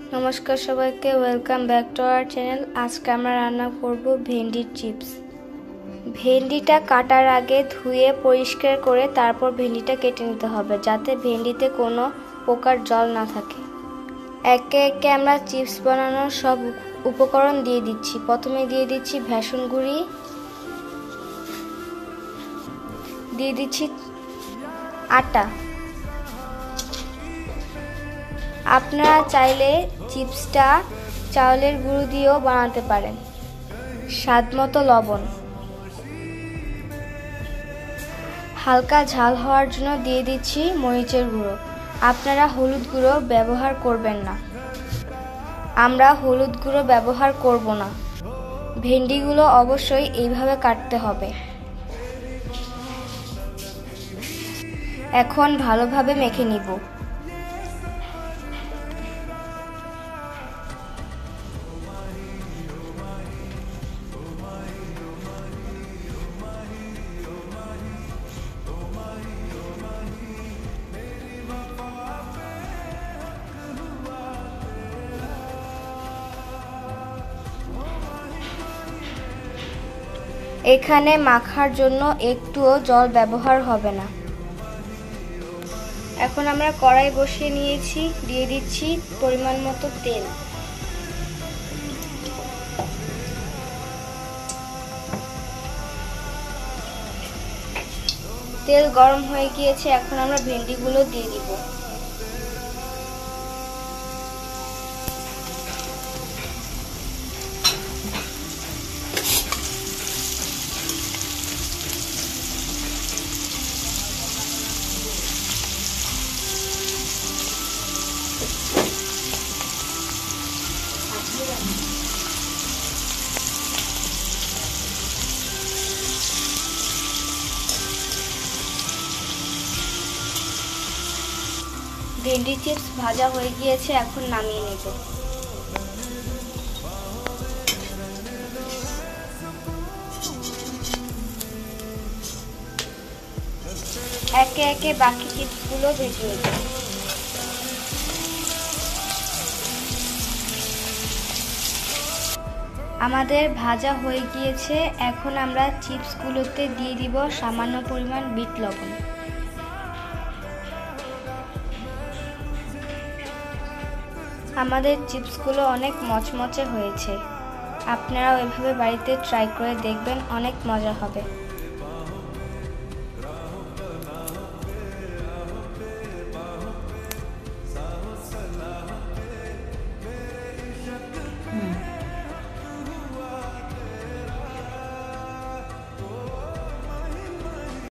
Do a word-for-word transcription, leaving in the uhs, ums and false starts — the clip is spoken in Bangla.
নমস্কার সবাইকে, welcome back to our channel. আজকে আমরা রান্না করব ভেন্ডির চিপস। ভেন্ডিটা কাটার আগে ধুয়ে পরিষ্কার করে তারপর ভেন্ডিটা কেটে নিতে হবে, যাতে ভেন্ডিতে কোনো প্রকার জল না থাকে। একে একে আমরা চিপস বানানোর সব উপকরণ দিয়ে দিচ্ছি। প্রথমে দিয়ে দিচ্ছি বেসন গুঁড়ি, দিয়ে দিচ্ছি আটা। আপনারা চাইলে চিপসটা চাউলের গুঁড়ো দিয়েও বানাতে পারেন। স্বাদ মতো লবণ, হালকা ঝাল হওয়ার জন্য দিয়ে দিচ্ছি মরিচের গুঁড়ো। আপনারা হলুদ গুঁড়ো ব্যবহার করবেন না, আমরা হলুদ গুঁড়ো ব্যবহার করব না। ভেন্ডিগুলো অবশ্যই এইভাবে কাটতে হবে। এখন ভালোভাবে মেখে নিব। এখানে মাখার জন্য একটুও জল ব্যবহার হবে না। এখন আমরা কড়াই বসিয়ে নিয়েছি, দিয়ে দিচ্ছি পরিমাণ মতো তেল। তেল গরম হয়ে গিয়েছে, এখন আমরা ভেন্ডিগুলো দিয়ে দিব। ভেন্ডি চিপস ভাজা হয়ে গিয়েছে, এখন নামিয়ে নেব। একে একে বাকি চিপসগুলো ভেজে নেব। আমাদের ভাজা হয়ে গিয়েছে, এখন আমরা চিপসগুলোতে দিয়ে দিব সামান্য পরিমাণ বিট লবণ। আমাদের চিপসগুলো অনেক মচমচে হয়েছে। আপনারাও এভাবে বাড়িতে ট্রাই করে দেখবেন, অনেক মজা হবে।